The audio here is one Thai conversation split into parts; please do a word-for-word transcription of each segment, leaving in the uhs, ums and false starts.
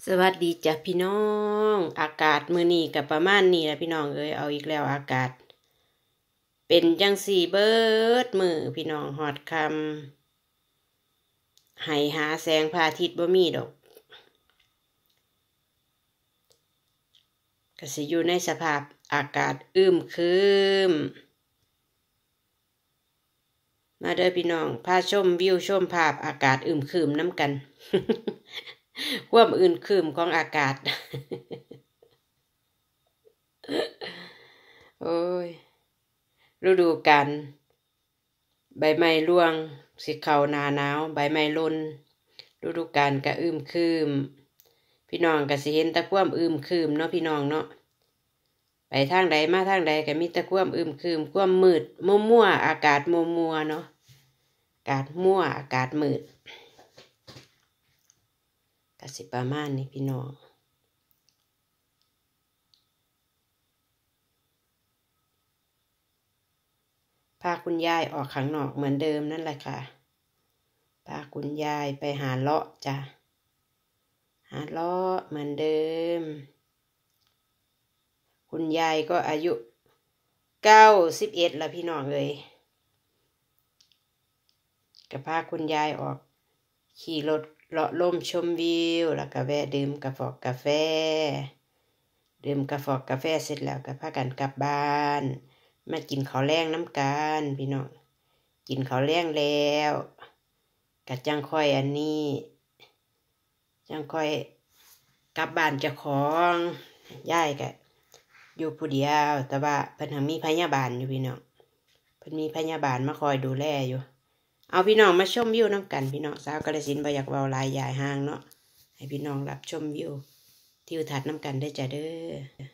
สวัสดีจ้ะพี่น้องอากาศมื้อนี้กับประมาณนี้แหละพี่น้องเอ้ยเอาอีกแล้วอากาศเป็นจังสี่เบิดมือพี่น้องฮอดคำให้หาแสงพระอาทิตย์บ่มีดอกก็สิอยู่ในสภาพอากาศอึมครึมมาเด้อพี่น้องพาชมวิวชมภาพอากาศอึมครึมน้ำกัน ความอื่นครึมของอากาศ โอ้ยฤดูกาลใบไม้ร่วงสิเข้าหน้าหนาวใบไม้หล่นฤดูกาลก็อึมครึมพี่น้องก็สิเห็นแต่ความอึมครึมเนาะพี่น้องเนาะไปทางใดมาทางใดก็มีแต่ความอึมครึมความมืดมัวๆอากาศมัวๆเนาะอากาศมัวอากาศมืดก็สิประมาณนี้พี่น้องพาคุณยายออกข้างนอกเหมือนเดิมนั่นแหละค่ะพาคุณยายไปหาเลาะจ้ะหาเลาะเหมือนเดิมคุณยายก็อายุเก้าสิบเอ็ดแล้วพี่น้องเลยก็พาคุณยายออกขี่รถเลาะล่มชมวิวแล้วก็แวะดื่มกาแฟกาแฟดื่มกาแฟกาแฟเสร็จแล้วก็พากันกลับบ้านมากินข้าวแรงน้ำกันพี่น้องกินข้าวแรงแล้วก็จังค่อยอันนี้จังค่อยกลับบ้านเจ้าของยายก็อยู่ผู้เดียวแต่ว่าเพิ่นมีพยาบาลอยู่พี่น้องเพิ่นมีพยาบาลมาคอยดูแลอยู่เอาพี่น้องมาชมวิวน้ำกันพี่น้องสาวกาฬสินธุ์บ่อยากเว้าหลายยายห่างเนาะให้พี่น้องรับชมวิวทิวทัศน์น้ำกันได้จ้ะเด้อ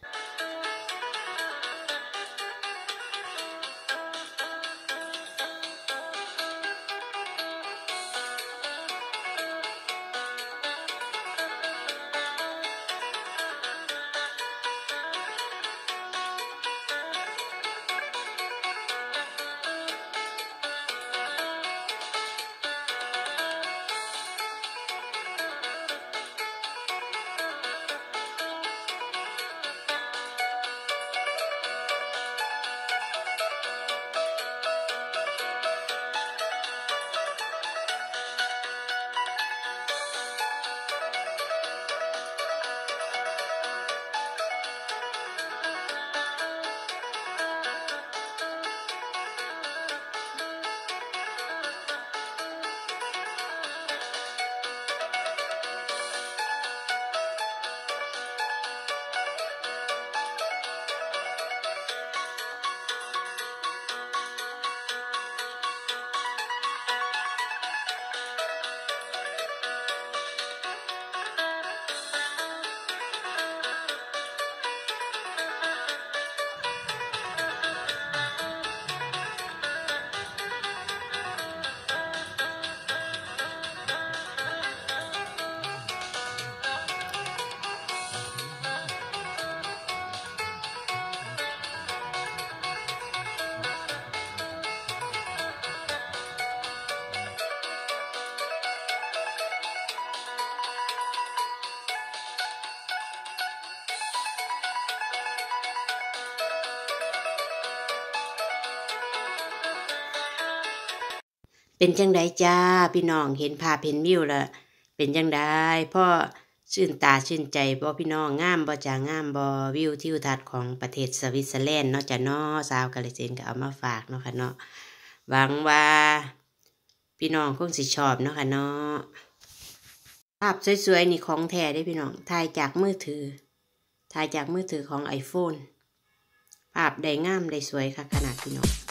เป็นจังไดจ้าพี่น้องเห็นภาพเห็นวิวแล้วเป็นจังไดพ่อชื่นตาชื่นใจบ่พี่น้องงามบ่จ้างามบ่วิวทิวทัศน์ของประเทศสวิตเซอร์แลนด์เนาะจ้ะเนาะสาวกาฬสินธุ์ก็เอามาฝากเนาะค่ะเนาะหวังว่าพี่น้องคงสิชอบเนาะค่ะเนาะภาพสวยๆนี่ของแท้เด้พี่น้องถ่ายจากมือถือถ่ายจากมือถือของ ไอโฟน ภาพได้งามได้สวยค่ะขนาดพี่น้อง